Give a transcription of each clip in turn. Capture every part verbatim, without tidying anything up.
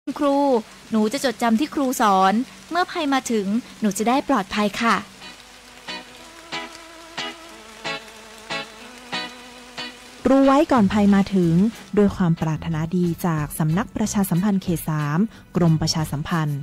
ครูหนูจะจดจำที่ครูสอนเมื่อภัยมาถึงหนูจะได้ปลอดภัยค่ะรู้ไว้ก่อนภัยมาถึงโดยความปรารถนาดีจากสำนักประชาสัมพันธ์เขตสามกรมประชาสัมพันธ์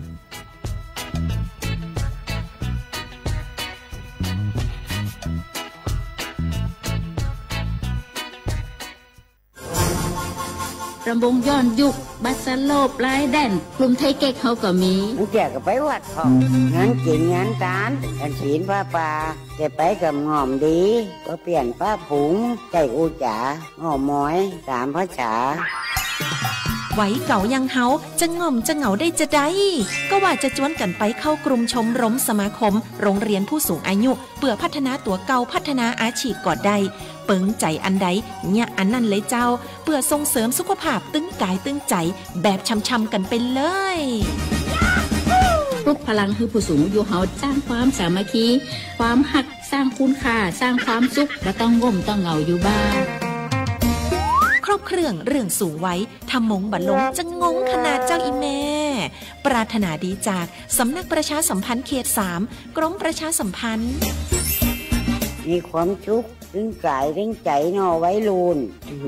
รำวงย้อนยุคบัสโลปลายแดนกลุ่มไทยเก๊กเขาก็มีมึงแกก็ไปวัดของงานจริงงานจานกันศีลผ้าป่าแกไปกับงอมดีก็เปลี่ยนผ้าผุงใจอูจ๋างอมม้อยสามภาษาไหวเก่ายังเฮาจะง่อมจะเหงาได้จะได้ก็ว่าจะจวนกันไปเข้ากลุ่มชมรมสมาคมโรงเรียนผู้สูงอายุเพื่อพัฒนาตัวเก่าพัฒนาอาชีพก่อได้เปิงใจอันใดเนี่ยอันนั้นเลยเจ้าเพื่อส่งเสริมสุขภาพตึงกายตึงใจแบบช้ำๆกันไปเลยปลุกพลังคือผู้สูงอายุเฮาสร้างความสามัคคีความหักสร้างคุณค่าสร้างความสุขและต้องง่มต้องเหงาอยู่บ้านครบเครื่องเรื่องสูงไว้ทำมงบัลลงจะงงขนาดเจ้าอีแม่ปรารถนาดีจากสำนักประชาสัมพันธ์เขตสามกรมประชาสัมพันธ์มีความสุขถึงกายถึงใจนอไว้ลูน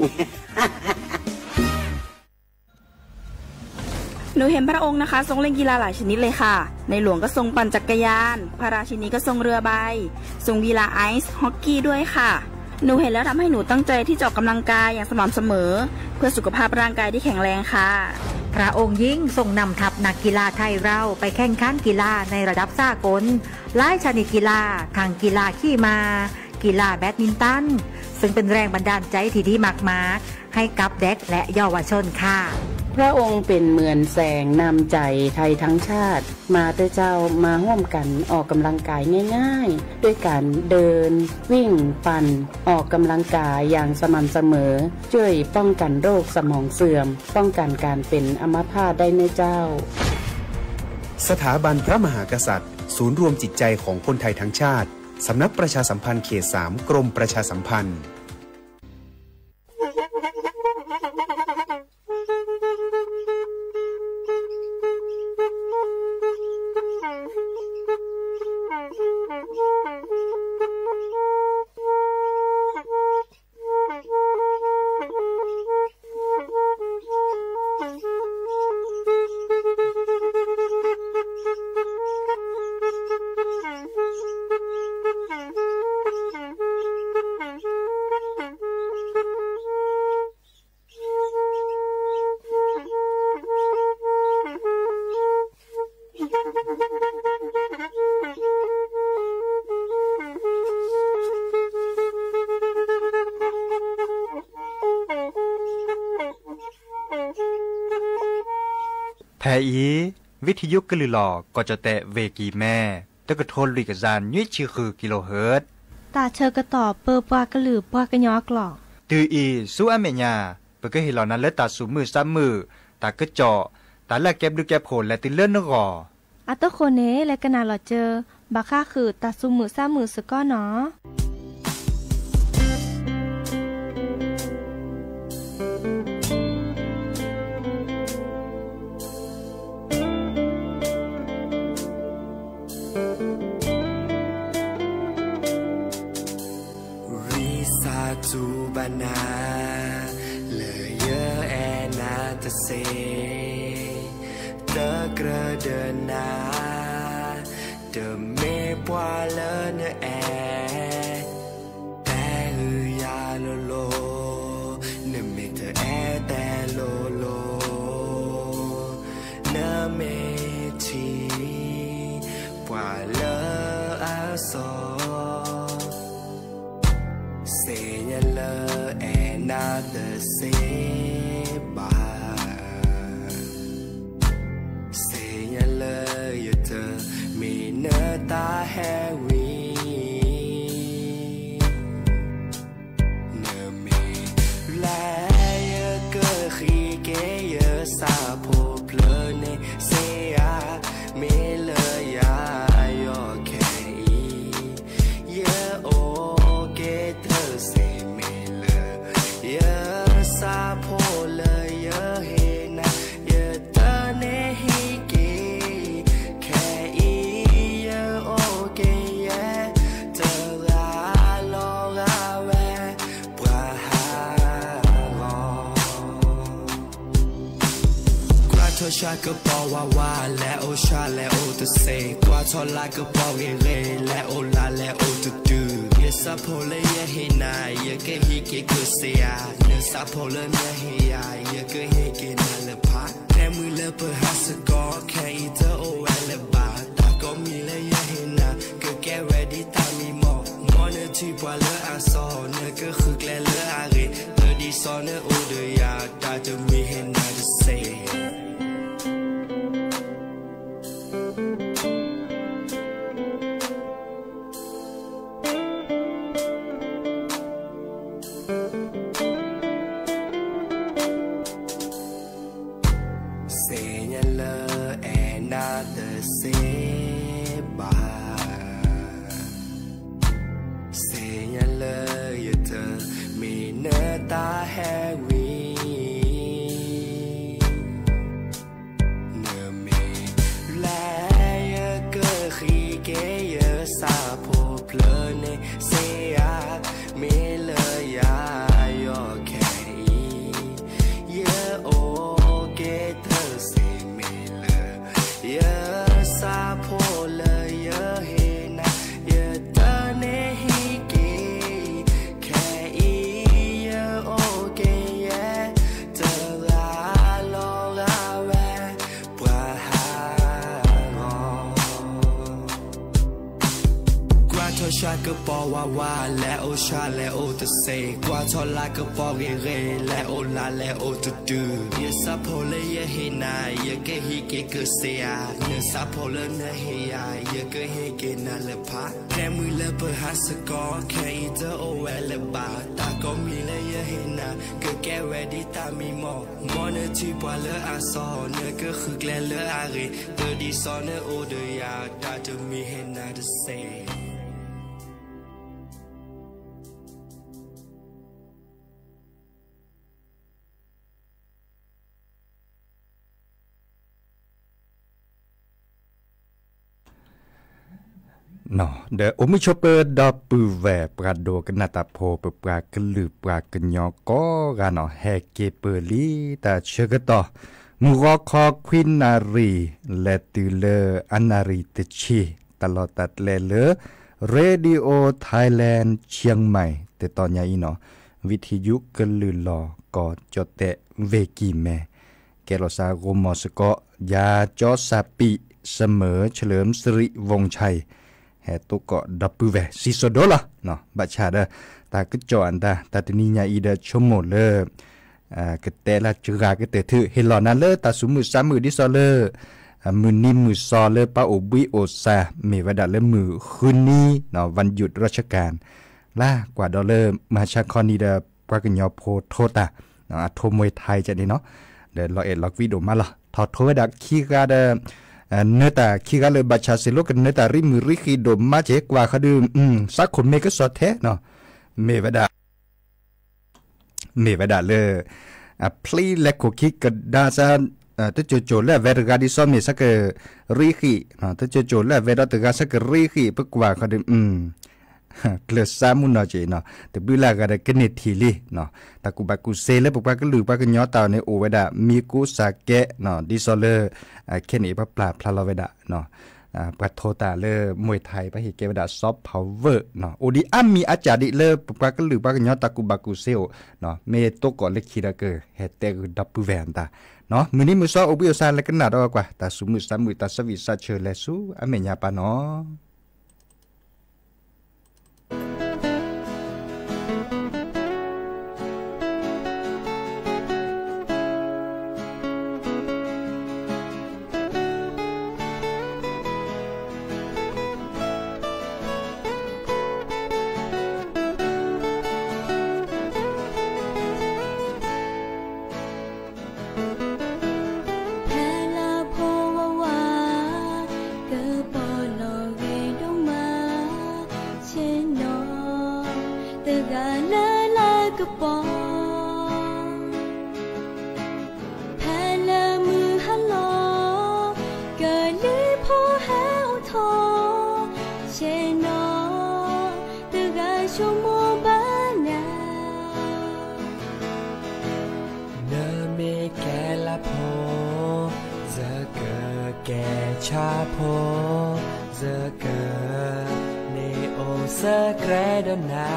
หนูเห็นพระองค์นะคะทรงเล่นกีฬาหลายชนิดเลยค่ะในหลวงก็ทรงปั่นจักรยานพระราชินีก็ทรงเรือใบทรงกีฬาไอซ์ฮอกกี้ด้วยค่ะหนูเห็นแล้วทำให้หนูตั้งใจที่จะออกกำลังกายอย่างสม่ำเสมอเพื่อสุขภาพร่างกายที่แข็งแรงค่ะพระองค์ยิ่งทรงนำทัพนักกีฬาไทยเราไปแข่งขันกีฬาในระดับสากลหลายชนิดกีฬาทั้งกีฬาขี่ม้ากีฬาแบดมินตันซึ่งเป็นแรงบันดาลใจที่ดีมากๆให้กับเด็กและเยาวชนค่ะพระองค์เป็นเหมือนแสงนำใจไทยทั้งชาติมาเตเจ้ามาร่วมกันออกกำลังกายง่ายๆด้วยการเดินวิ่งปั่นออกกำลังกายอย่างสม่ำเสมอช่วยป้องกันโรคสมองเสื่อมป้องกันการเป็นอัมพาตได้ในเจ้าสถาบันพระมหากษัตริย์ศูนย์รวมจิตใจของคนไทยทั้งชาติสำนักประชาสัมพันธ์เขตสามกรมประชาสัมพันธ์แทอีวิทยุกลือหลอก็จะแตะเวกีแม่ตะกะโทนลิกจานยุ้ยชื่อคือกิโลเฮิรตซ์ตาเชอกระตอบเปอปากระหลือปากระยอกหลอกตืออีสู้อเมญาเปก็เห็นเหล่านั้นและตาสูมือซ้ำมือตากระเจาะตาละแก็บดูแก็บโผลและติเลื่อนนกออัตโคเนและกนาหลอเจอบาค่าคือตาสูมือซ้ำมือสก้อเนาะจูบานาเลเยอแอนาตเซเตกระเดินนาเดเมปวาเลเนแอแต่ฮือยาโลโลเนเมเตแอแต่โลโลเนเมทีปวาเลอาโซthe seba senyala yata minata hewi name la ya ke khike ya sa pho plene se ya me la ya yo ke ya o ke the se sa po le ye he na ye ta ne ทอชาก็บอกว่าว่าและโอชาและโอตเซกว่าทอลาก็บอกเรและโอลาและโอตดูเยสาโพเลเยเฮนายเยเกฮิเกกุเซียเนสาโพเลเมเฮียเยเกเฮเกนาเลพาแค่มือเลเปฮัสกอแค่อีเตอโอเวลบาตาก็มีเลเยเฮนาก็แค่เรดี้ตามีมอมอเนที่ปวาเลอาซอเนก็คือแกลเลอาเรเตอดีซอเนโอเดียตาจะมีเฮนาจะเซก็บอกว่าว่าและโอชาและโอตเซกว่าทอลาก็บอกเรเรและโอลาและโอตดูเยสาโพเลเยเฮนายเยเกฮิเกกุเซียเนสาโพเลเนเฮียเยเกเฮเกนาเลพาแค่มือเลเปฮัสกอแค่อีเตอโอเวลบาตาก็มีเลเยเฮนาก็แค่เรดี้ตามีมอมอเนที่ปวาเลอาซอเนก็คือแกลเลอาเรเตอดีซอเนโอเดียตาจะมีเฮนาจะเซเนาะเดอโอมิชอเปอร์ดอปูแวปราโดกนาตาโพเปปรากลือปรากญอก็กาเนาะแฮเกเปอลีตาเชกตอมูรอคอควินนารีและตูเลอนารีตชีตลอดตัดเลเลเรดิโอไทยแลนด์เชียงใหม่แต่ตอนนี้เนาะวิทยุกลือลอก็จดแต่เวกีแมแกลซาโกมอสก็ยาจอซาปิเสมอเฉลิมสิริวงชัยแฮตุก็ดับปูเวซิโซโดละเนาะบัดชาเดตากึจอนตาตาตนีญาอีเดชโมเลอ่ากะเตละจุกากะเตถือเฮลอนาเลตาสุมือสามมือดิซอเลมือนิ่มมือซอเลปาโอบิโอซาเมวดาเลมือคืนนี้เนาะวันหยุดราชการล่ากว่าดอลเลอร์มหาชาคอนีเดปรากญอโพโทตาเนาะโทมวยไทยจะนี่เนาะเดลเอ็ดล็อกวิดีโอมาละทอโทเวดาคีกาเดเนื้อตาขี้กาเลยบัชาสิโลกันเนื้อตาริมือริคีดมมาเจกว่าเขาดูอืมสักคนเมก็สอดแท้เนาะเมวดาเมวดาเลยอ่ะพลีเล็กโคคิกกดาซาอ่ะตะโจโจและเวรกาดิซอมเมสักริคีเนาะตะโจโจและเวรตกาสักริคีปกว่าเขาดูอืมเกลือซามุนเนาะเจเนาะแต่บุลากาได้กเนทีลีเนาะตะกุบักกุเซเลปกว่าก็ลือปากญอตาในโอเวดามีกุสาเกะเนาะดิซอเลอ่ะเคนอีปะปลาพลาลาเวดาเนาะอ่าปัทโทตาเลมวยไทยปะฮิเกเวดาซอฟต์พาวเวอร์เนาะโอดิอัมมีอาจารย์ดิเลปกว่าก็ลือปากญอตะกุบักกุเซลเนาะเมโตกอเลคิดาเกเฮเตกดับปูแวนตาเนาะมื้อนี้มื้อซอโอบิโอซาเลกันนาดอกว่าตาสุมือสามมือตาสวิสาเชเลซูอเมญาปาเนาะแก่ละพอชาโพเจอเกิดในโอเซเกรดนา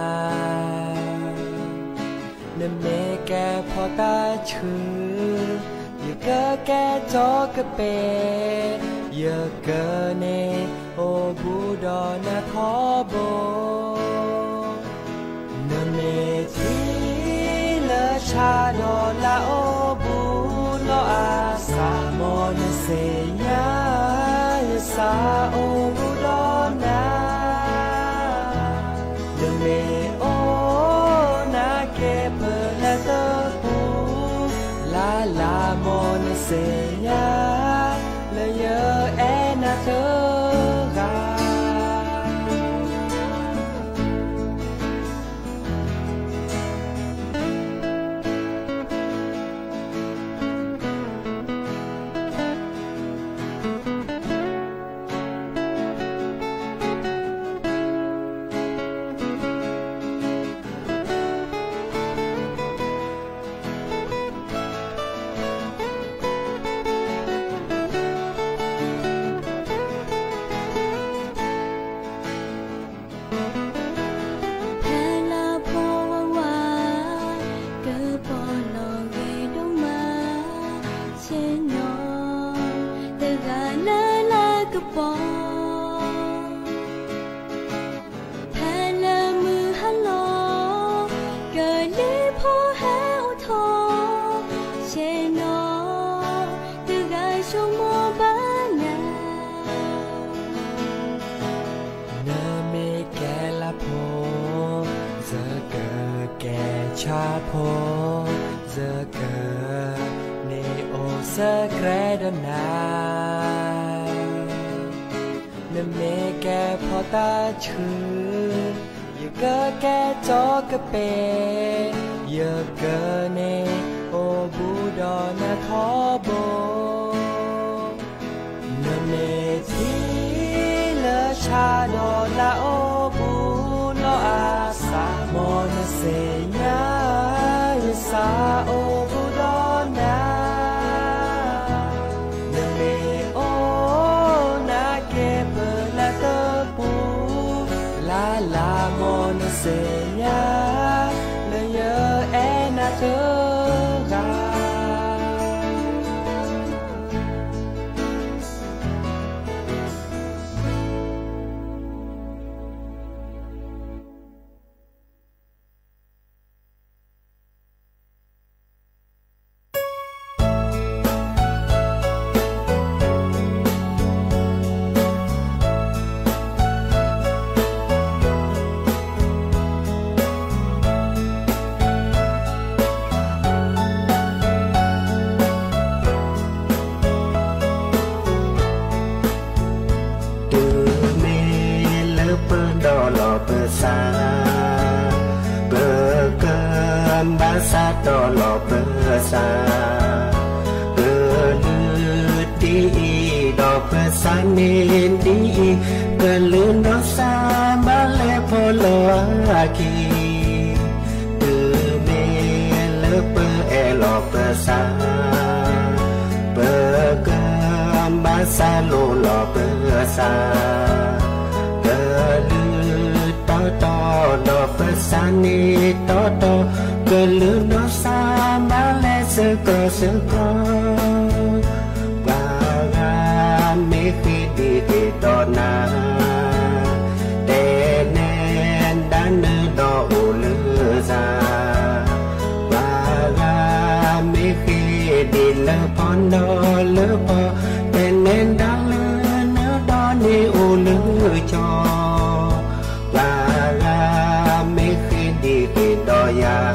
เนเมแกพอตาชื่ออย่าเกอแกจอกะเปอย่าเกอเนโอบูดอนาทอโบเนเมทีเลชาดอลาโอบูโลอาสามอนเซยาสาโอบูดอนาเนเมโอนาเกเปลาเตปูลาลามอนเซยาเลเยเอนาเตกาชาโพเจอเกิดในโอเซเกรดนาเนเมแกพอตาชื่ออย่าเกอแกจอกะเปอย่าเกอเนโอบูดอนาทอโบเนเมทีเลชาดอลาโอบูโลอาสามอนเซยาสาโอบูดอนาเนเมโอนาเกเปลาเตปูลาลามอนเซยาเลเยเอนาเตกาตลอดเปอร์ซาเออลือดีดอกเปอร์ซาเนดีเกลือนอซามาเลพอลอาคีเออเมเลเปอร์เอลอเปอร์ซาเปอร์กามบาซาโลลอเปอร์ซาเออลือตอตอดอกเปอร์ซาเนตอตอเกลือนอซามาเลสกอสกอบางาเมคิดีติดอนาเตเนนดันดออุลซาบางาเมคิดีเลปอนดอเลปอเตเนนดันเลนดอนีอุลจอบางาเมคิดีติดอยา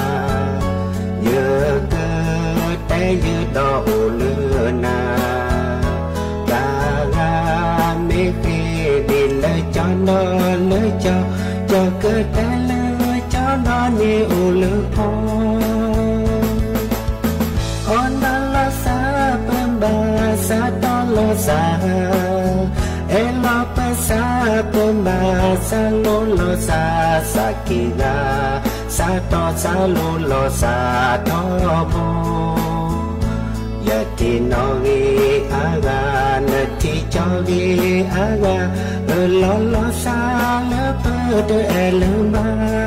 ยืดดอกเลือนาบางาไม่เคยดินเลยจอนอเลยจอจอเกิดแต่เลยจอนอนี่อุลือพออ่อนดาลาซาเป็นบาซาตอลซาเอลอเปซาเป็นบาซาโลโลซาซากิกาซาตอซาโลโลซาทอโบยาเกที่นอเกอากาเนที่จอเกอากาเออลอลอซาเลเปเดเอลมา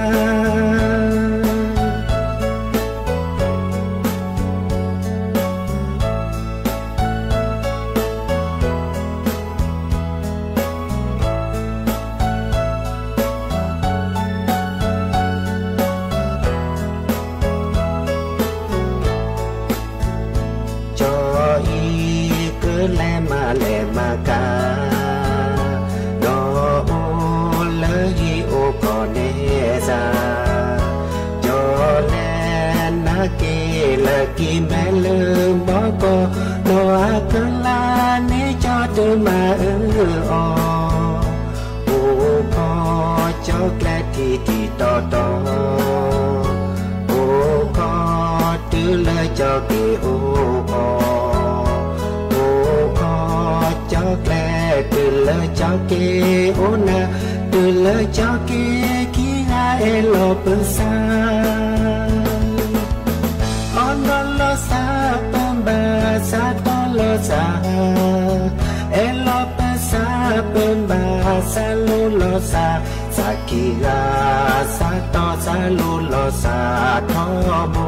กีแม่ลืมบอกก็โนอาเกลาเนจอดมาเอออโอ้พอจอแกลที่ที่ต่อต่อโอ้พอตื้อเลยจอเกโอ้พอโอ้พอจอแกลตื้อเลยจอเกโอ้นะตื้อเลยจอเกกีนาเอโลเปซาsa pemba sa tolo sa elo sa pemba sa lulo sa sakira sa to sa lulo sa tomo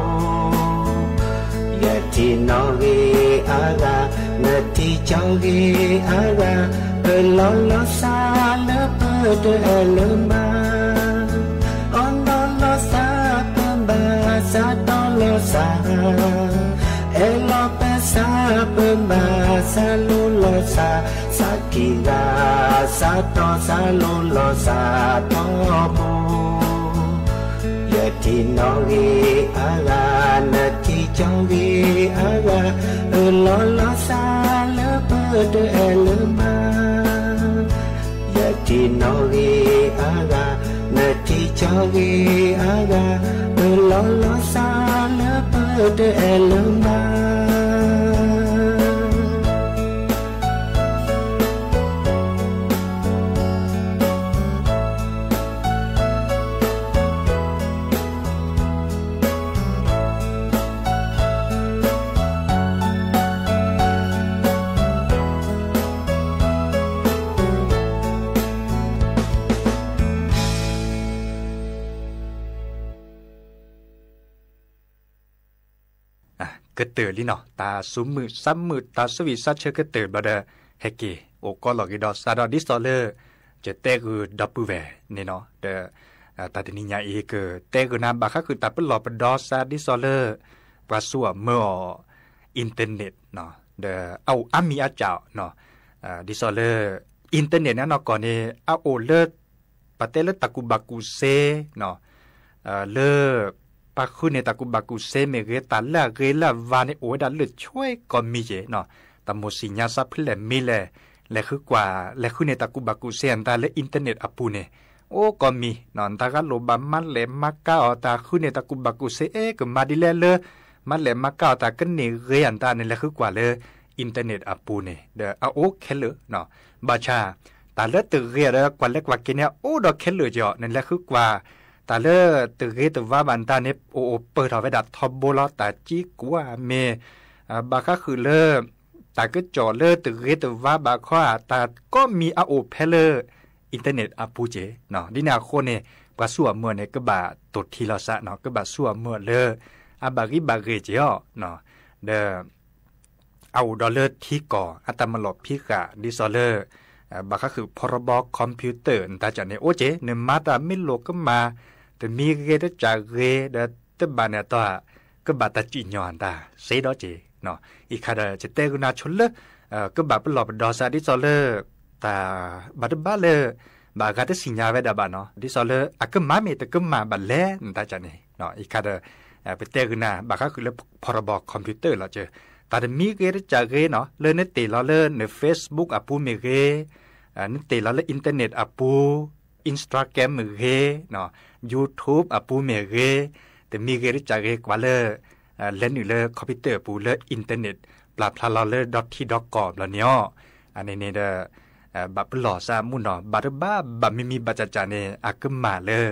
yati no ge aga nati choge aga elo lo sa le pe de elma on lo sa pemba sa tolo sa elo pesa pemba salulo sa sakira sa to salulo sa tomo yati no ge aga nati choge aga elo lo sa le pe de elma yati no ge aga nati choge aga elo lo sa le pe de elma กระเตอลิเนาะตาสุมือซ้ำมือตาสวิสัชเชกระเตอบ่ได้เฮกโอก็ลอกิดอซาดอดิสตอเลอร์จะเตกูดับเบิลแวนี่เนาะเดตาตินิญาเอเกเตกูนาบาคะคือตาเปิลลอปดอซาดิสตอเลอร์ปราสัวเมื่ออินเทอร์เน็ตเนาะเดเอาอามีอาเจ้าเนาะดิสตอเลอร์อินเทอร์เน็ตนั้นเนาะก่อนนี้เอาโอเลอร์ปะเตเลตะกุบักุเซเนาะเลอปาคุณในตะกุบักุเซเมเกตาละเกละวาในโอดัลเลช่วยก็มีเจเนาะตะโมสิญญาซับเพลมีแลและคือกว่าและคุณในตะกุบักุเซอันตาและอินเทอร์เน็ตอปูเนโอ้ก็มีนอนตากะโลบามันเลมักกาอตาคุณในตะกุบักุเซเอก็มาดิแลเลมันเลมักกาตากันเนเกอันตาในและคือกว่าเลอินเทอร์เน็ตอปูเนเดอโอเคเลเนาะบาชาตาเลตึเกเรกว่าเล็กว่ากินเนี่ยโอ้ดอกเคเลเจาะนั่นแหละคือกว่าตาเลตึเกตว่าบันตาเนี่ยโอเปิดเอาไว้ดัดทอบโบลตาจีกัวเมบาก็คือเลตาก็จ่อเลตึเกตว่าบาข้อตาก็มีอาโอเพเลอินเทอร์เน็ตอปูเจเนาะดินาโคเนี่ยปะสัวเมื่อเนี่ยก็บาตดทีละสะเนาะก็บาสัวเมื่อเลอาบากิบาเกเจาะเนาะเดเอาดอลเลอร์ที่ก่ออัตมาหลบพิกะดิซอเลอร์บาก็คือพรบคอมพิวเตอร์ตาจันเนี่ยโอเจเนมาตามิโลก็มาแต่มีเกตจากเกเดตบานเนี่ยตัวก็บาตาจีนยอนตาเซดอเจเนาะอีกคาดจะเตกุนาชนเลก็บาเป็นหลบดอซาดิซอเลอร์ตาบาดบ้าเลบากาตสิญญาเวดาบาเนาะดิซอเลอร์อะก็มาเมตก็มาบัลเลตาจันเนี่ยเนาะอีกคาดไปเตกุนาบาก็คือเลพรบคอมพิวเตอร์เราเจอแต่มีเกตจากเกเนาะเลนเตเราเลใน Facebook อ่ะปูเมเกนเตเราเลอินเทอร์เน็ตอ่ะปู Instagram เมเกเนาะ YouTube อ่ะปูเมเกแต่มีเกตจากเกกว่าเลเล่นอยู่เลคอมพิวเตอร์ปูเลอินเทอร์เน็ตปลาพลาเราเลดอทที่ดอกกอบแล้วเนาะอันนี้เนี่ยเด้อบับหล่อซามุนเนาะบัดบ้าบับไม่มีบัจจาเนี่ยอ่ะก็มาเล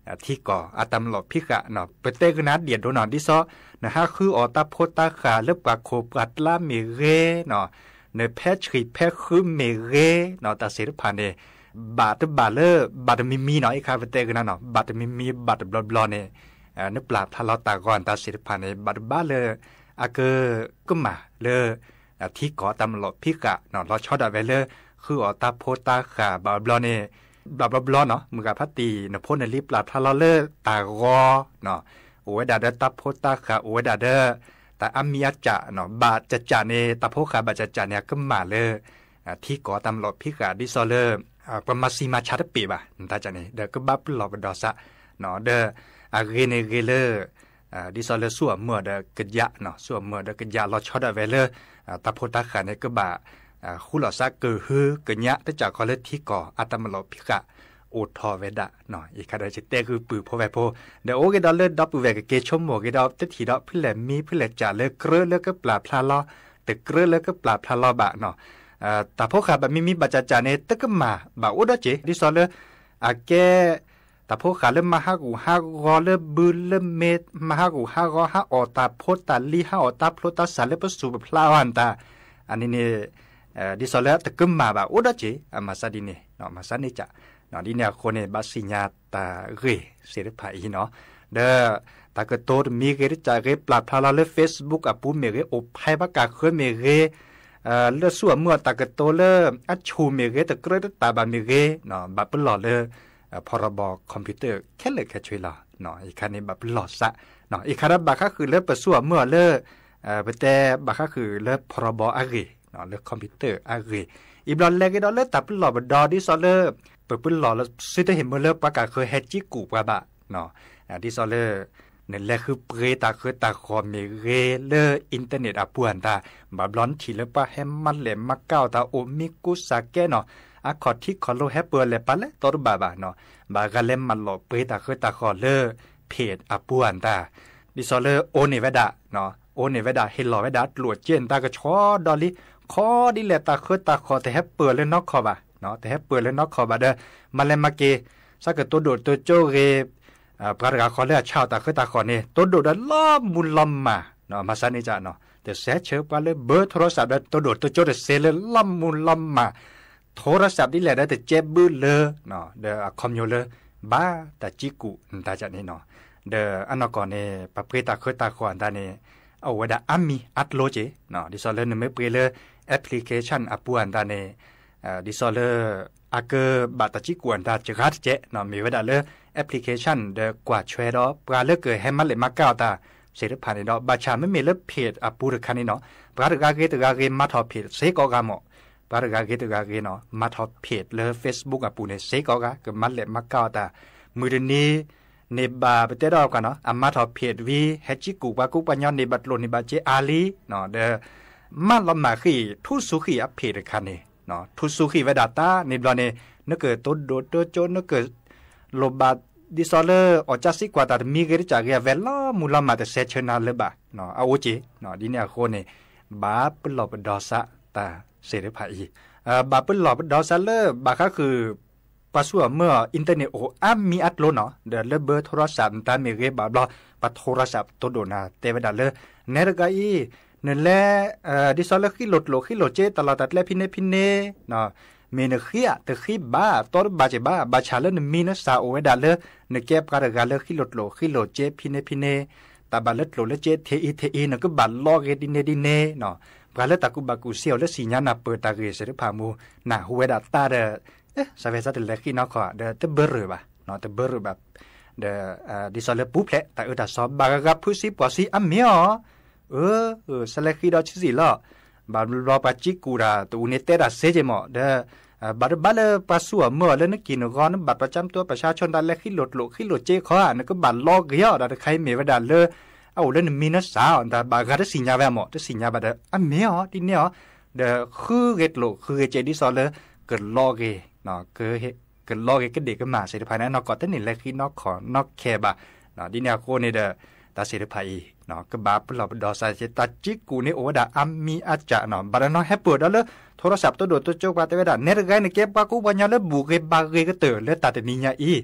ที่ก่ออาตำหลอดพิกะเนาะเปเตกนัดเดียดโดนอนที่ซอนะฮะคือออตาโพตาขาเล็บปากโคปัดลาเมเรเนาะในแพทชีแพทคือเมเรเนาะตาเสด็จผ่านเนี่ยบาดบาเลอร์บาดมีมีเนาะไอ้คาเปเตกนันเนาะบาดมีมีบาดบลอบลอเนี่ยนึกปราบทะเลาะตาก่อนตาเสด็จผ่านเนี่ยบาดบาเลอร์อาเกอก็มาเลอที่ก่อตำหลอดพิกะเนาะเราชอบอะไรเลยคือออตาโพตาขาบาดบลอเนี่ยบลาบลาเนาะมึงกับพัตตีนพ่นในลิปลาทะเลาะเลอตากอเนาะโอ้ยดาเดตาโพตาขาโอ้ยดาเดแต่อามีอาจ่าเนาะบาจะจ่าเนตาโพขาบาจะจ่าเนี่ยก็มาเลยที่ก่อตำหลอดพิกะดิซอเลอร์ประมาณสี่มาชาร์ปีบ่ะตาจ่าเนี่ยเดก็บ้าปลอบดอสะเนาะเดอาเรเนเรเลอร์ดิซอเลอร์ส่วนเมื่อเดกยะเนาะส่วนเมื่อเดกยะเราชอบได้เวลอตาโพตาขาเนี่ยก็บ่าคู่หล่อซักเกิดฮือกยะแต่จากคอเลที่ก่ออาตมาหลอพิกะโอทอเวดะเนาะอีกคาได้จะเตะคือปือพอแวโพเดี๋ยวโอเคดอลเลอร์ดับปือแวกเกชมโมกดอลจะถีดอเพื่อแหลมมีเพื่อแหลจ่าเลิกเกลือเลิกก็ปลาพลาล้อแต่เกลือเลิกก็ปลาพลาล้อบะเนาะแต่พวกขาแบบมีมีบัจจาเนี่ยตะก็มาบะโอดอเจดิซอลเลอร์อาแกแต่พวกขาเริ่มมาฮักอูฮักรอเริ่มบืนเริ่มเมดมาฮักอูฮักรอฮักออตาโพตาลีฮักออตาโพตาสารเริ่มประสูบพลาวันตาอันนี้เนี่ยดิซอลเลอร์ตะก็มาบะโอดอเจอามาซาดิเนเนาะมาซาเนจ่าเนาะนี่เนี่ยคนเนี่ยบาสิญาตาเรเสด็จพายเนาะเด้อตากระโตมีเกริจาเรปลาพลาเลเฟซบุ๊กอ่ะปูเมเรโอไพบากาเคเมเรเอ่อเลส่วนเมื่อตากระโตเลอัชชูเมเรตะเกรตตาบาเมเรเนาะบาปหล่อเลพรบคอมพิวเตอร์แค่เลยแค่ช่วยเราเนาะอีกคันนี้บาปหล่อซะเนาะอีกคันบาก็คือเลประส่วนเมื่อเลเอ่อแต่บาก็คือเลพรบอะเรเนาะเลคอมพิวเตอร์อะเรอีบลอนเลกดอเลตับหล่อบดอดิซอเลเปิดปืนหล่อแล้วซื้อได้เห็นเมื่อเลิกประกาศเคยแฮจิกูปะบะเนาะดิซอเลอร์นั่นแหละคือเปรตาคือตาคอมเมเรเลอร์อินเทอร์เน็ตอ่ะปวนตาบาบลอนทีเลปะแฮมมันแหลมมาเก้าตาโอมิกุสาเกเนาะอะคอที่คอโลแฮเปอร์เลปะเลตอร์บาบะเนาะบากะเลมมันหล่อเปรตาคือตาคอเลอร์เพจอ่ะปวนตาดิซอเลอร์โอเนเวดะเนาะโอเนเวดะเฮลลอเวดะตรวจเจนตากะชอดอลิคอดิเลตาคือตาคอแต่แฮเปอร์เลนอกคอบะเนาะแต่ให้เปิดแล้วนอกขอบาเดอมาเลมาเกสักตัวโดดตัวโจเรปรากฏขอเลือชาวตาคือตาขอเนี่ยตัวโดดล้อมมุนล้อมมาเนาะมาสันนิจาเนาะแต่เสียเชื่อว่าเลยเบอร์โทรศัพท์ตัวโดดตัวโจเดเซเลยล้อมมุนล้อมมาโทรศัพท์นี่แหละได้แต่เจ็บบื้อเลยเนาะเดอคอมโยเลยบ้าแต่จิกุตาจันนี่เนาะเดออันนก่อนเนี่ยปะเปตาคือตาขออันตาเนี่ยเอาไว้ได้อามีอัดโลเจเนาะดิซอเลนไม่เปเลยแอปพลิเคชันอัปวันตาเนี่ยดิซอเลอร์อาเกอบาตจิกวนตาจะรัดเจเนาะมีเวลาเลอแอปพลิเคชันเดกว่าช่วยดอปลาเลเกอให้มันเลยมาเก้าตาเสร็จผ่านดอกบาชาไม่มีเลเพจอัปูรคันนี่เนาะปลาตกาเกตกาเกมาทอเพจเซกอกามอปลาตกาเกตกาเกเนาะมาทอเพจเลอเฟซบุ๊กอัปูเนี่ยเซกอกาก็มันเลยมาเก้าตามือเดนี้ในบาไปเตะดอกกันเนาะอามาทอเพจวีเฮจิกุบากุปัญญาในบัตโลนิบาเจอาลีเนาะเดมันลำมาขี้ทุสุขีอัเพจคันนี่เนาะทุสุขีเวดาตาในบลอเนนึกเกิดตัวโดดตัวโจนึกเกิดโลบาดิซอเลอร์อจัสซิกว่าตามีเกริจากเวลามูลมาแต่เซชนาเลบะเนาะเอาโอจิเนาะดิเนี่ยโคเนบาปหลอบดอสะตาเสรีภาพเอ่อบาปหลอบดอสะเลบาก็คือปัสสาวะเมื่ออินเทอร์เน็ตโออามีอัดโลเนาะเดลเบอร์โทรศัพท์ตามีเกบาบลอปัโทรศัพท์ตัวโดนาเตเวดาเลเนรกาอีนั่นแหละเอ่อดิซอเลอร์ขี้หลดโลขี้หลดเจตลอดตัดและพินเนพินเนเนาะเมนเขียตะขีบ้าตอร์บาเจบ้าบาชาเลนมีนสาโอเวดาเลนเก็บการกาเลขี้หลดโลขี้หลดเจพินเนพินเนตาบาเลตโลเลเจเทอีเทอีนก็บาลอกเอดินเนดินเนเนาะบาเลตากุบากุเซียวและสิญญาณเปิดตาเกเสริพามูนาหัวดาตาเดเอ๊ะสาเวซาเดเลขี้นอขอเดตเบอร์บ่เนาะตเบอร์แบบเดอ่าดิซอเลปุ๊บแหละแต่เออตาซอบากาพุซิปอซิอัมเมียเออเออสเลขี้ดอชิสิล่ะบาลอปาจิกูราตูเนเตราเซเจมอเดบัตรบัตรปัสสาวะเมื่อเล่นกินก้อนบัตรประจำตัวประชาชนดันเล็กขี้หลดหลดขี้หลดเจ้าข้อนั่นก็บัตรลอกเยอะดันใครมีเวลาเลยเอาเล่นมีนัสาวแต่บางครั้งสิญญาแบบหมดสิญญาบัตรอ่ะเมียที่เนี้ยเดอคือเกตโลคือเจดิซอเลยเกิดลอกเกเนาะเกิดเกิดลอกเกก็เด็กก็มาเสด็จภายในนอกก่อนแต่นี่เล็กขี้นอกขอนอกแคบะเนาะที่เนี้ยโคนี่เดอตาเสด็จภายเนาะก็บาปเราดอสายเจตาจิกูนี่โอดาอัมมีอาจจะเนาะบัตรน้อยแฮปเปิดแล้วเลยโทรศัพท์ตัวโดดตัวโจกบาเตเวดาเนรกายในเก็บปากุปัญญาเลบุเกบาเกก็เตอเลตัดนิญาอี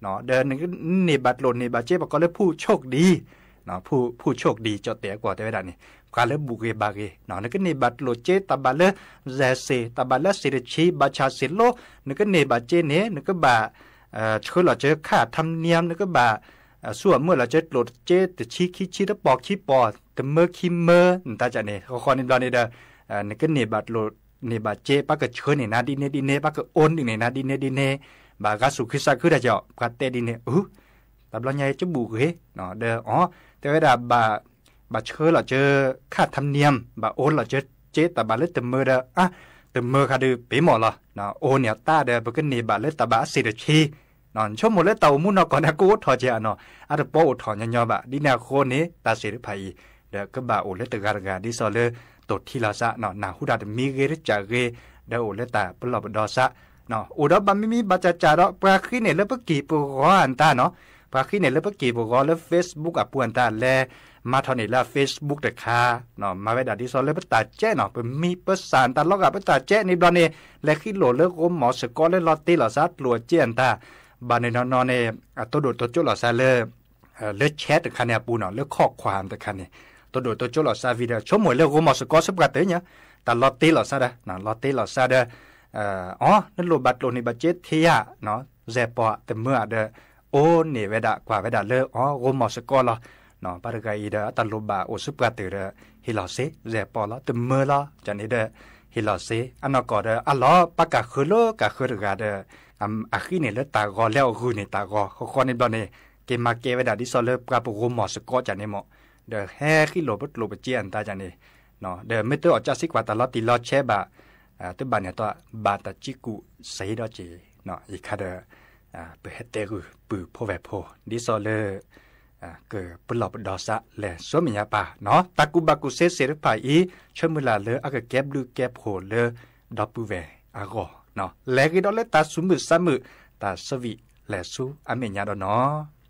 เนาะเดินนึงก็เนบัดโลนเนบัดเจ็บก็เลยผู้โชคดีเนาะผู้ผู้โชคดีเจาะแต่กว่าแต่เวลานี้กาเลบุเกบาเกเนาะนึกเนบัดโลเจตาบาเลเจเซตาบาเลสิรชีบาชาสิโลนึกเนบัดเจเนนึกบาเอ่อช่วยเราจะค่าธรรมเนียมนึกบาส่วนเมื่อเราจะโหลดเจตชีคิชีตปอกขี้ปอแต่เมื่อคิมเมอร์ตาจะเนี่ยเขาคอนิบลานี่เด้อนึกเนบัดโลเนบัดเจปากก็เชิญนี่นะดิเนดิเนปากก็โอนนี่นะดิเนดิเนบากาสุขิสักคือได้เจ้าปากเตดิเนอู้แต่บลาใหญ่จะบุกเฮเนาะเด้ออ๋อแต่เวลาบาบาเชิญเราเจอค่าธรรมเนียมบาโอนเราเจอเจตบาเลตเมอร์เด้ออ่ะตเมอร์คาดูเปหมอละเนาะโอนเนี่ยตาเด้อปากก็เนบัดเลตบาสิรชีนอนชั่วโมงแล้วเต่ามุนก่อนนะกูถอดเจ้าเนาะอาจจะป้อถอนยอๆบะดินาโคนี้ตาเสียภัยเด็กก็บ่าโอเลตการกาดิซอเลตดที่ลาซะเนาะนาหูดาดมีเกริจากเกเดโอเลตาปลอบดอซะเนาะอุดบะมิมีบัจจาระปราคีเนี่ยแล้วปกีปุกอันตาเนาะปราคีเนี่ยแล้วปกีปุกแล้ว Facebook อ่ะปวนตาแลมาเท่านี้ละ Facebook แต่ค่าเนาะมาไว้ดาดิซอเลปตาแจ้เนาะเป็นมีภาษาตาลอกอ่ะปตาแจ้ในตอนนี้และคิโลเลิกโอหมอสกอเลลอตติลาซะลัวเจียนตาบานในนอนเนี่ยตัวโดดตัวจุลอซาเลเลือดแชทแต่คันเนี่ยปูเนาะเลือดข้อความแต่คันเนี่ยตัวโดดตัวจุลอซาวิดีโอชั่วโมงเลือกโอมอสกอสปกัดเตยเนี่ยแต่ลอตเตลอซาเด้เนาะลอตเตลอซาเด้ออ๋อนั่นโลบัตโลนิบัตเจตเทียเนาะแซปอแต่เมื่อเด้อโอเนี่ยเวดากว่าเวดาเลือกอ๋อโอมอสกอลอเนาะปาร์กายเด้อแต่โลบาโอสปกัดเตยเด้อฮิลอเซแซปอลอแต่เมื่อลอจันนี่เด้อฮิลอเซอันนก็เด้ออัลลอปากกะคือโลกะคือกะเด้ออันอาคีเนี่ยเลือดตากอแล้วคือเนี่ยตากอเขาคอในบอลเนี่ยเกมมาเกวดาดิซอลเลอร์ปราบโรมอสกอจันเนี่ยหมอเดอแฮ่ขี้โลบโลบเจียนตาจันเนี่ยเนาะเดอไม่ตัวออกจากสิกว่าตลอดตีลอดแช่บะอ่าตัวบ้านเนี่ยตัวบาตาจิกุใส่ดอจีเนาะอีกคาเดออ่าเปิดเฮตเตอร์ปือโพแวโพดิซอลเลอร์อ่าเกิดปลอบดอซะและสวมิยาป่าเนาะตากุบากุเซเซรพายอีชมุลาเลออากแก็บลูแก็บโหเลอดอปูเวอากอเนาะแลกิดอเลตาสุมือซามือตาสวิแลซูอเมญาดอเนาะ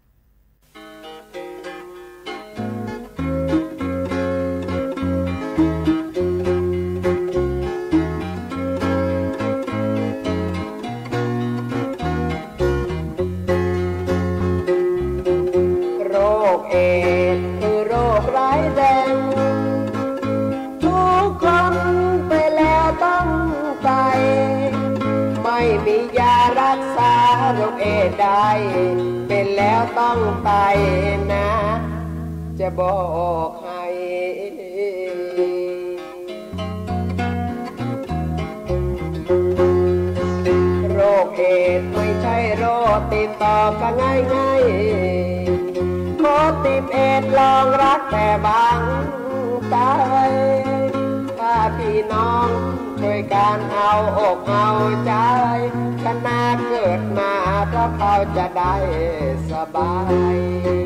โรคเอดส์คือโรคร้ายแรงทุกคนไปแล้วต้องไปไม่มียารักษาโรคเอดส์ได้เป็นแล้วต้องไปนะจะบอกให้โรคเอดส์ไม่ใช่โรคติดต่อกันง่ายๆโคติดเอดส์ลองรักแต่บางใจถ้าพี่น้องช่วยกันเอาอกเอาใจขนาดเกิดมาเพราะเขาจะได้สบาย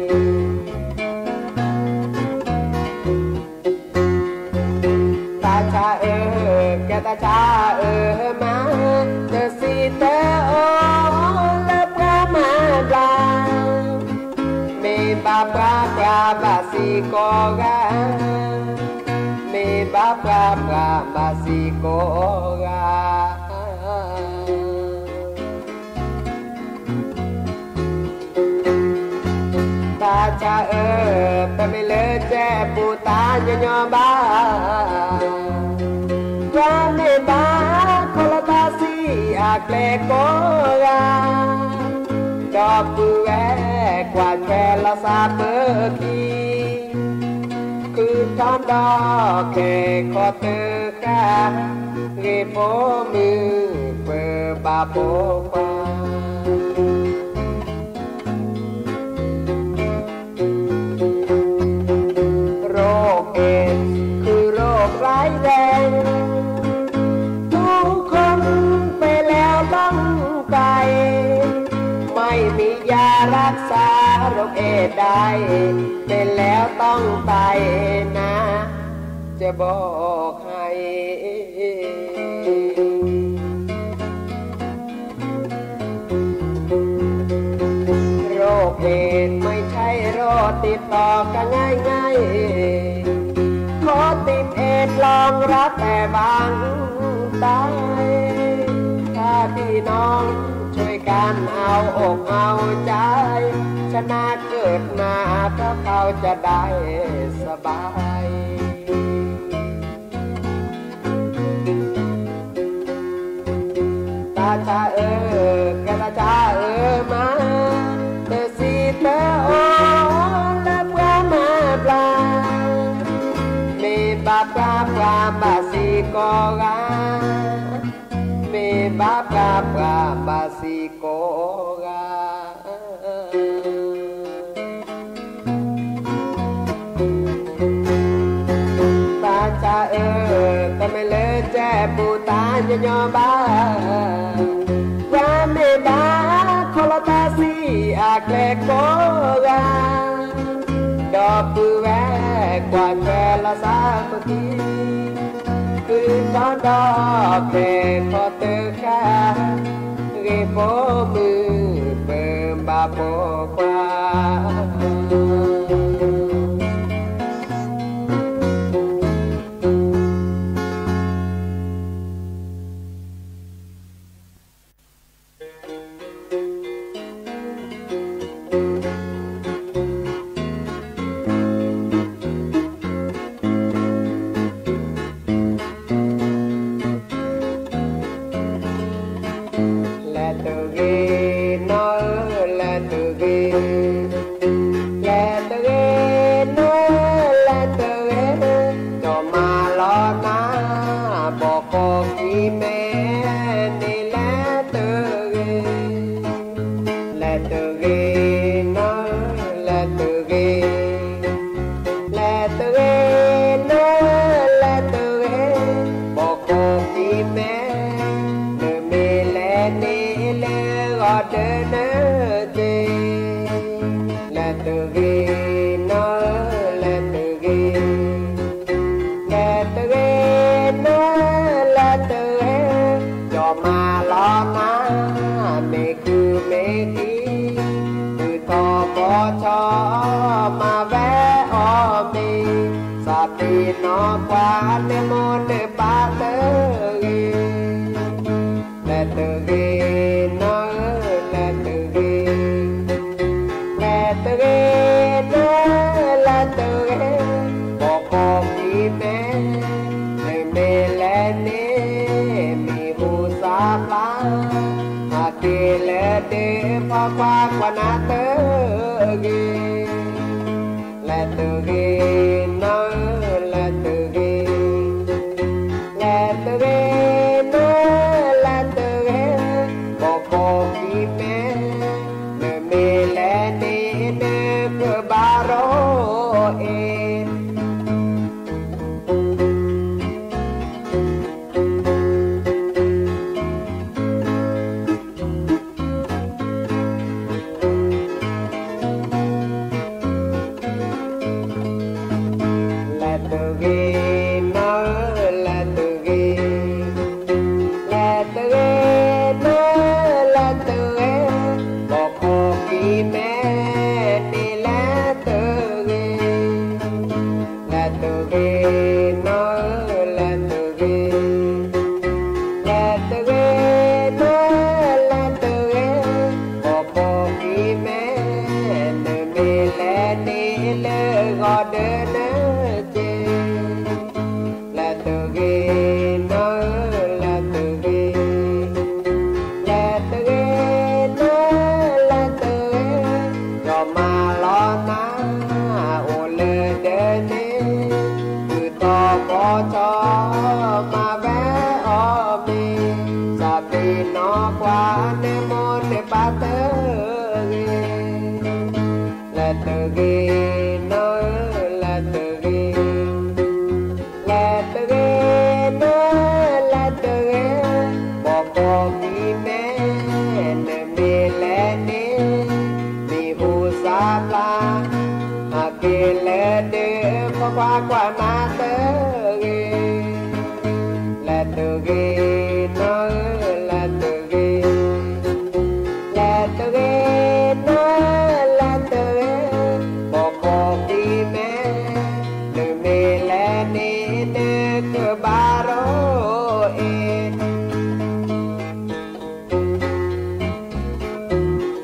ตาชาเออแกตาชาเออมาเธอสีเตอโอและพระมาดาเมบาปราปราบาสีโกกาเมบาปราปราบาสีโกกาตาชาเออแต่ไม่เลอแจปูตาญญอบาว่าเนบาโคลตาสีอาเกลโกกาดอกปูแวกว่าแค่ละซาเบอร์คีคือทอนดอกแค่ขอเตอกาเรโปมือเปิดบาโปกว่าโรคเอดส์คือโรคร้ายแรงทุกคนไปแล้วต้องไปไม่มียารักษาโรคเอดส์ได้เป็นแล้วต้องไปนะจะบอกให้โรคเอดส์ไม่ใช่โรคติดต่อกันง่ายๆขอติดเอดส์ลองรักแต่บางตายถ้าพี่น้องช่วยกันเอาอกเอาใจชนะเกิดมาเพราะเขาจะได้สบายตาชาเออกะตาชาเออมาเตสีเตโอและปลามาปลามีบาปลาปลาบาสีกอกามีบาปลาปลาบาสีกอกาตาชาเออแต่ไม่เลอแจ่ปูตาจะยอบ้าว่าไม่บ้าคอลตาสีอาแกลโกกาดอกปือแวกกว่าแกละสาเมื่อกี้คือตอนดอกแค่ขอเตอค่าเก็บโบมือเปิมบาโบกว่านอกว่าเนโมเนปาเตเกและเตเกนอและเตเกและเตเกนอและเตเกบอกบอกมีแม่ในเมและเนมีหูสาปลาอาเกและเดพอควากว่านาเตเกและเตเกนอกว่านาเตเกและเตเกนอและเตเกและเตเกนอและเตเกบอกบอกดีแม่เนเมและเนเนเกบาโรเอ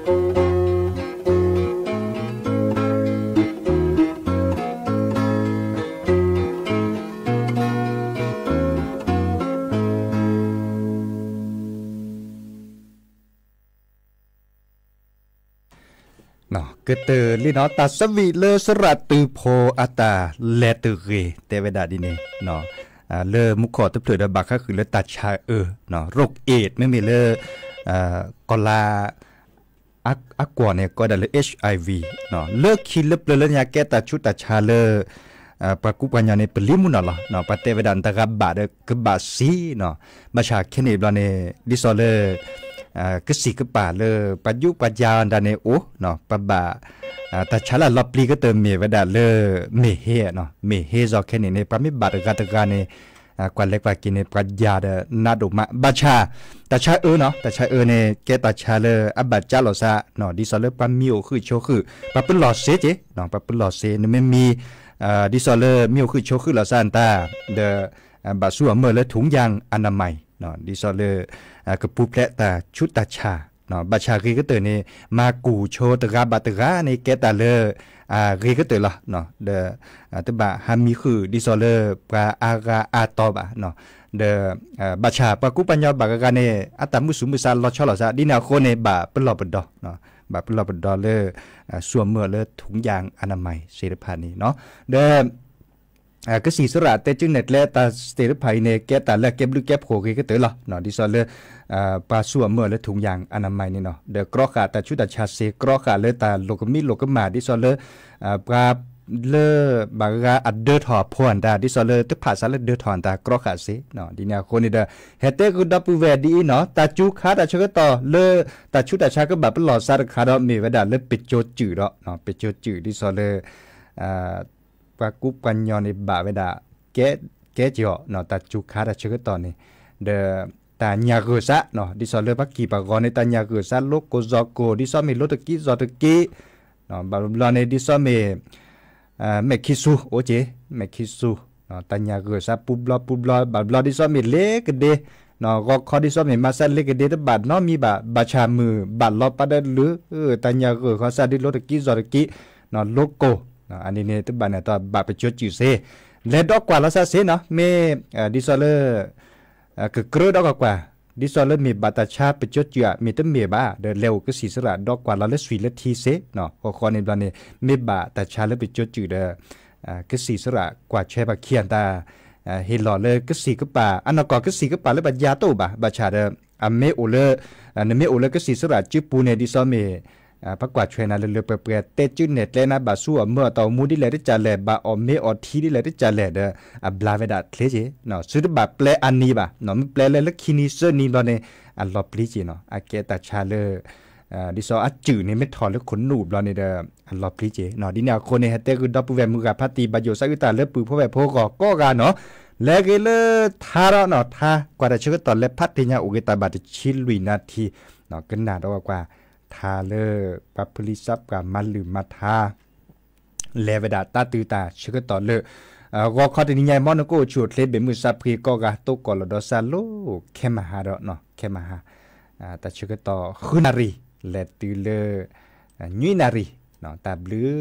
กเตอลีเนาะตัดสวีเลสระตือโพอาตาแลตือเรเตเวดาดิเนเนาะอ่าเลมุขอตะเถือดบักก็คือเลตัดชาเออเนาะโรคเอดไม่มีเลอ่ากอลาอักอักกว่าเนี่ยก็ได้เลย เอช ไอ วี เนาะเลิกคิดเลิกเลยยาแก้ตัดชุดตัดชาเลอ่าปะกุปัญญาในปลิมุนละเนาะปะเตเวดันตะกับบาดกบาซีเนาะมาชาแค่นี้บลาเนดิซอเลอ่ากสิกป่าเลปัจยุปัจญาดาเนโอเนาะปะบาอ่าแต่ชาละลอบลีก็เติมเมเวดาเลเมเฮเนาะเมเฮจอแค่นี้ในปะมิบาดกาตะกาเนอ่ากว่าเล็กกว่ากินในปัจญาเดนาดุมาบาชาแต่ชาเออเนาะแต่ชาเออเนแกตัดชาเลอับบาจาลอซาเนาะดิซอเลปะมิโอคือโชคือปะปึลอเซเจเนาะปะปึลอเซนไม่มีอ่าดิซอเลมิโอคือโชคือลอซานตาเดบาซัวเมื่อและถุงยางอนามัยเนาะดิซอเลอ่ากระปุกแพะตาชุดตาชาเนาะบาชากีก็เตอนี่มากูโชตะกาบาตะกาในแกตาเลอ่ากีก็เตอละเนาะเดอ่าตะบะฮามีคือดิซอเลปาอากาอาตอบะเนาะเดอ่าบาชาปะกุปัญญาบากะกาเนอัตมุสุมุซาลอชอลอซาดินาโคเนบาเปลอปดอเนาะบาเปลอปดอเลอ่าสวมเมื่อเลถุงยางอนามัยเสรีภาพนี้เนาะเดอ่าก็สีสระแต่จึงเน็ตและตาสเตอร์ไพเนแกตาและเก็บลูกแก็บโขกก็เตอละเนาะดิซอเลอ่าปลาสวมเมื่อและถุงยางอนามัยนี่เนาะเดกรอขาแต่ชุดตาชาเซกรอขาเลยตาโลกมิโลกมาดิซอเลอ่าปลาเลบากาอัดเดอร์ถอพวนตาดิซอเลตึกภาษาเลเดอร์ถอนตากรอขาเซเนาะดิเนี่ยคนนี่เดเฮเตกุดับปูเวดีเนาะตาจูขาตาชกต่อเลตาชุดตาชาก็แบบหลอดซาร์คาดอมีเวดาเลปิดโจจืดเนาะเนาะปิดโจจืดดิซอเลอ่าปากุปัญญาในบาเวดาแกแกจ่อเนาะตาจูขาตาชกต่อนี่เดตาญาเกษะเนาะดิซอเลปักกีปากรในตาญาเกษะโลโกซอโกดิซอมีโลตะกี้ซอตะกี้เนาะบาลาในดิซอมีอ่าเมคิซูโอเจเมคิซูเนาะตาญาเกษะปุบลอปุบลอบาลาดิซอมีเล็กเดเนาะก็คอดิซอมีมาซาเล็กเดตบาดเนาะมีบาบาชามือบาลอปะเดหรือเออตาญาเกษะซาดิโลตะกี้ซอตะกี้เนาะโลโกเนาะอันนี้เนี่ยตบาเนี่ยตบาไปจดจื่อเซเลดอกกว่าลาซาเซเนาะเมอ่าดิซอเลอ่าคือกระดอกกว่าดิซอเลมีบาตาชาไปจดจื่อมีตะเมบาเดเร็วก็สีสระดอกกว่าลาเลสวีเลทีเซเนาะก็คอในบาเนี่ยเมบาตาชาเลไปจดจื่อเดอ่าก็สีสระกว่าแชบาเขียนตาอ่าเฮลอเลก็สีก็ป่าอันนก็ก็สีก็ป่าเลบายาโตบาบาชาเดอเมโอเลอ่าเมโอเลก็สีสระจิปูเนดิซอเมอ่าพักกว่าช่วยนะเลือเปเปเตจื้อเน็ตเลยนะบาสู้เมื่อต่อมูดิเลยได้จ่าแหล่บาออมเมออทีดิเลยได้จ่าแหล่เด้ออ่าบลาเวดาเคลเจเนาะสุดบาแปลอันนี้บาเนาะมันแปลเลยแล้วคินิเซอร์นี่ตอนนี้อ่าลอบลีเจเนาะอ่าเกตาชาเลอ่าดิซออัดจื้อนี่ไม่ถอนแล้วขนหนูบลานี่เด้ออ่าลอบลีเจเนาะดิเนี่ยคนเนี่ยเตคือดับเวมือกับพัตติบาโยสักตาเลปือพ่อแม่พ่อก็ก็กันเนาะแล้วก็เลยทาระเนาะทากว่าจะชื่อตอนและพัตติญาอุกตาบาดชิลวินาทีเนาะกันนาดอกว่าทาเลปัปลิซับกับมันลืมมาทาเลเวดาตาตือตาชื่อตอนเลอ่าก็ข้อที่นี่ใหญ่มอนก็ชุดเลเบมือซับพีก็กะตกอลดอซาโลแค่มาหาดอกเนาะแค่มาหาอ่าแต่ชื่อต่อคุนารีเลตือเลยุยนารีเนาะตาบลือ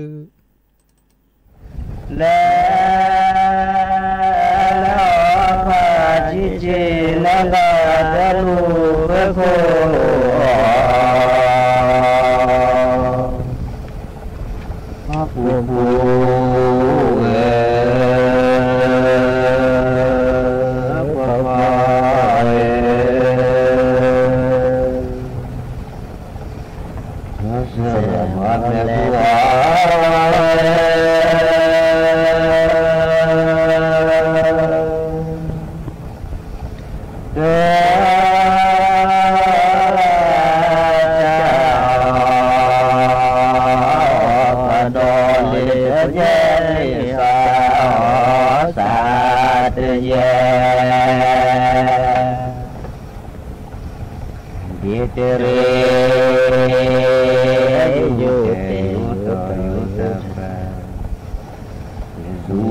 เลพาจิเจนังกาตะลูเบโคปูปูเอปะปะเอนะเสมาเตปะTere yo te utapa zu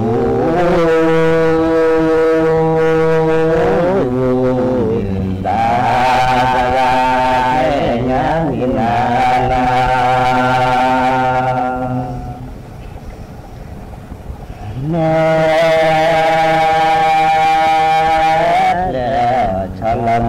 da da yang inala na la chalam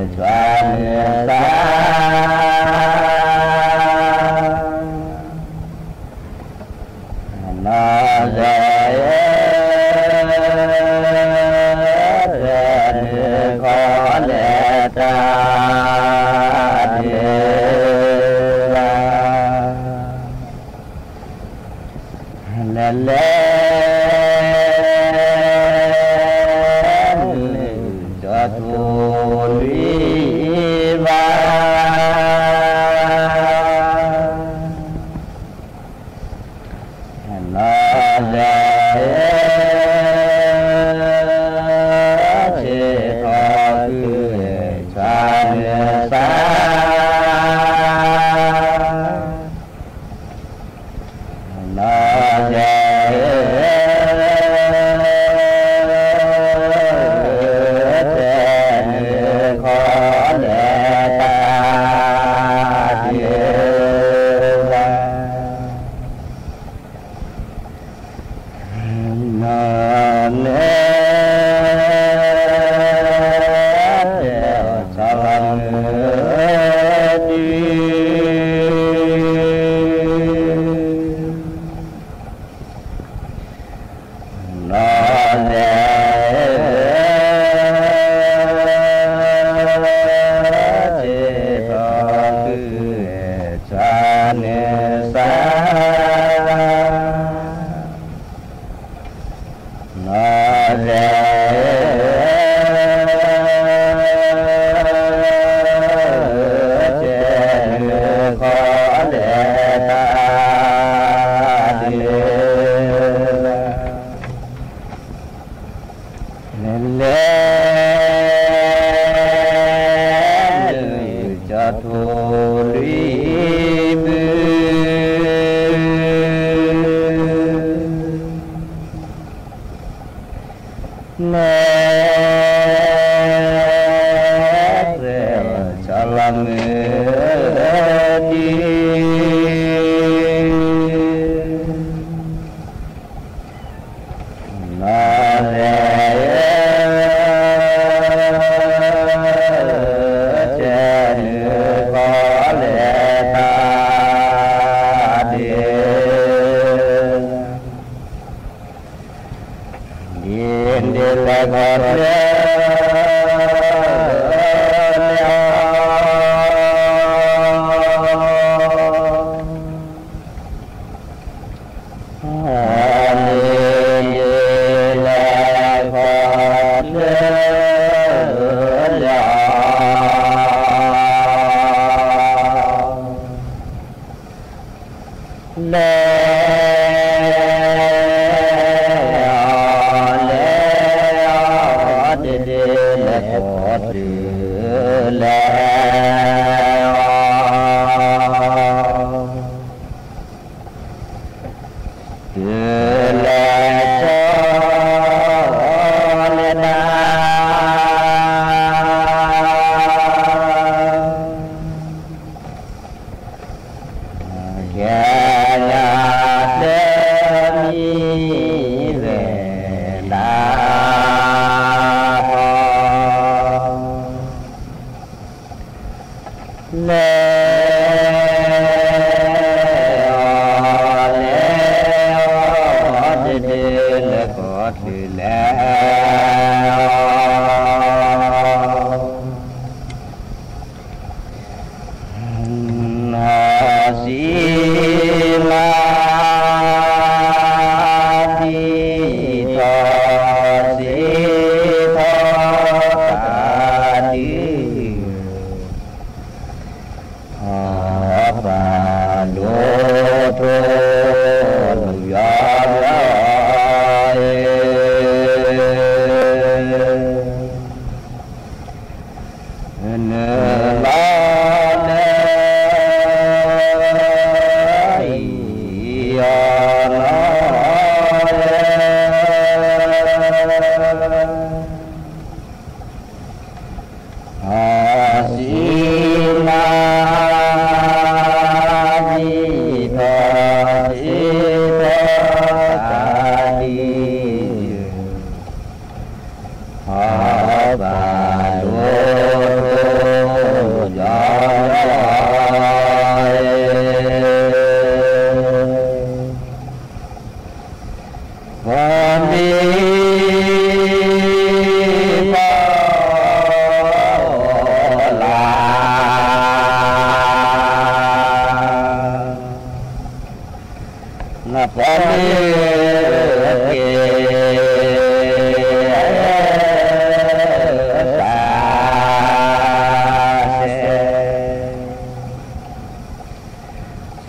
bà đô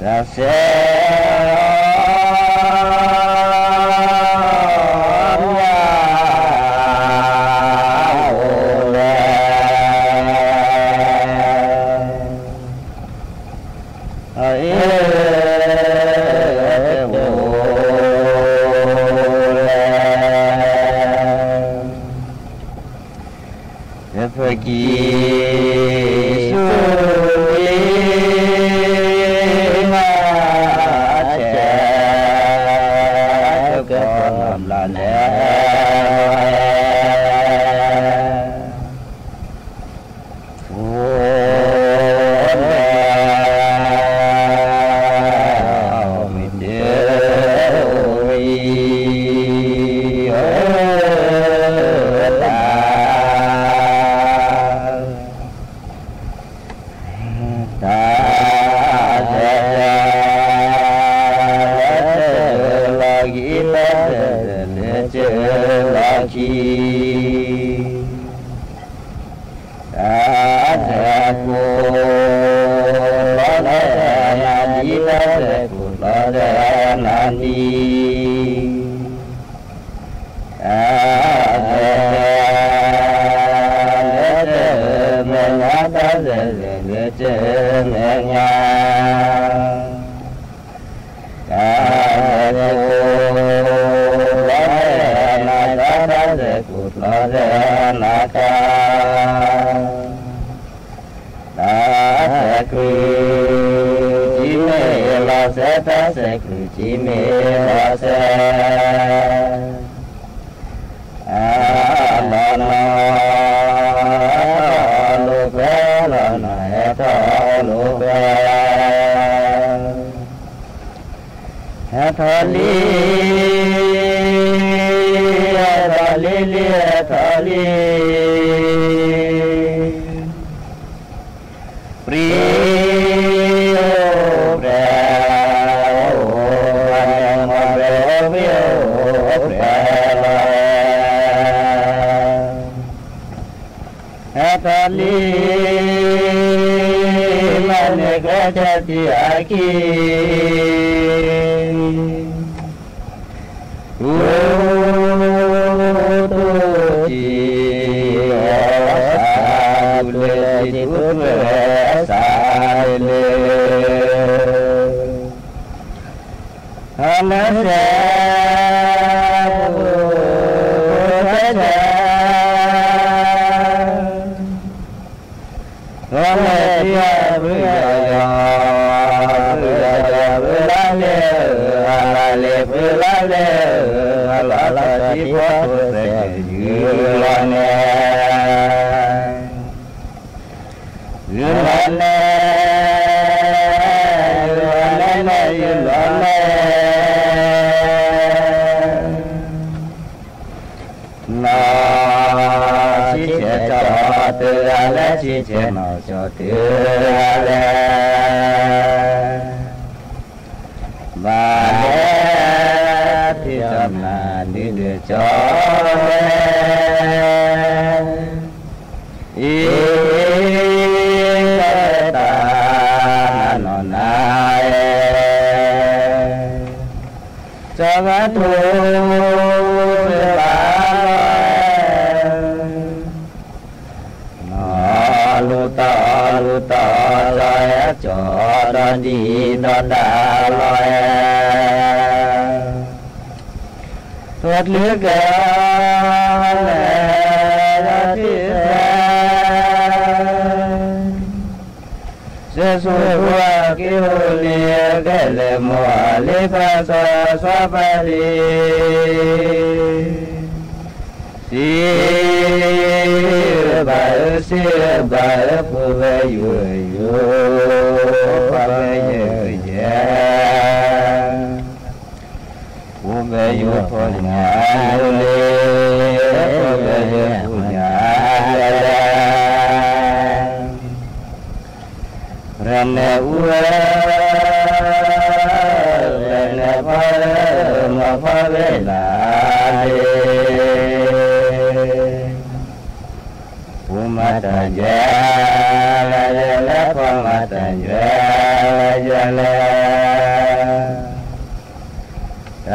Umatanya, ยะยะละละพะมะตัญญะยะยะละละยะยะละละยะละ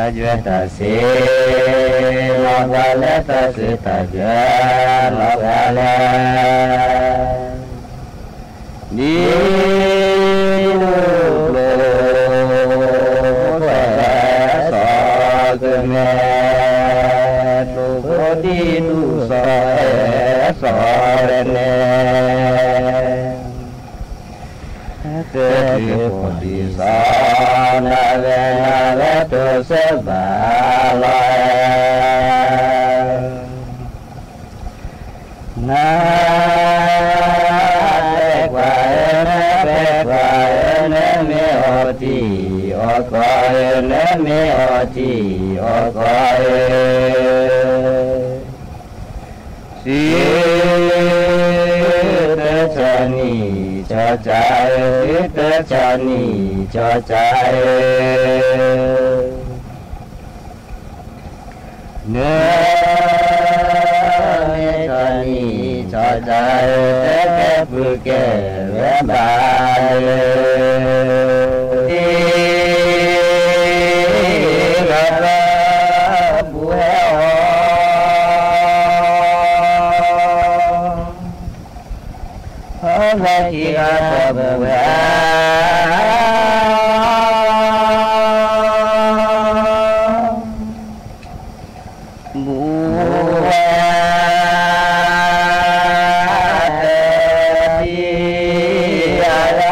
จวนตาเสลอกาเลตาสิตาจวนลอกาเลดีลูโลแท้สอกเมลูโกดีลูสอสอเนเกิดผลดีสอนนาเวนาเวตุเสบาลอยนาเด็กว่าเนเด็กว่าเนเมโอทีโอกอยเนเมโอทีโอกอยสีเตชนีจอใจเตชนีจอใจเนื้อเมชนีจอใจเตแก่ปุแก่แวบายดีระบุเฮอHati kata buah buah tiada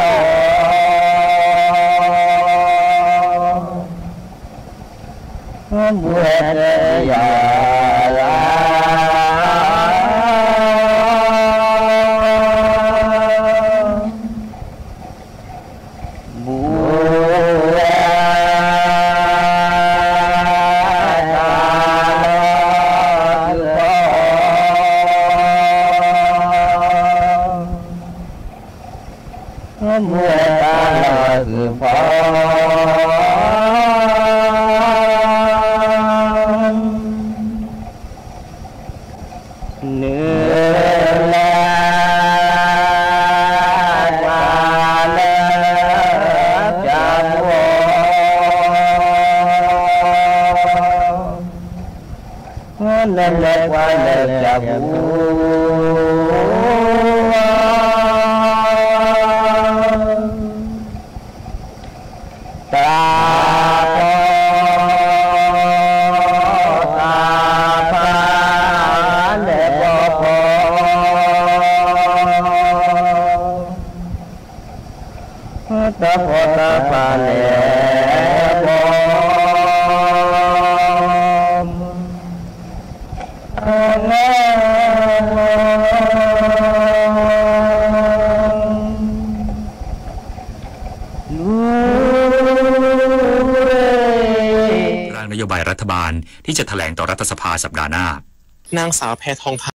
buah tiada Nanda wala jabu ta ta pa le bo ta po ta pa le bo ร่างนโยบายรัฐบาลที่จะแถลงต่อรัฐสภาสัปดาห์หน้านางสาวแพทอง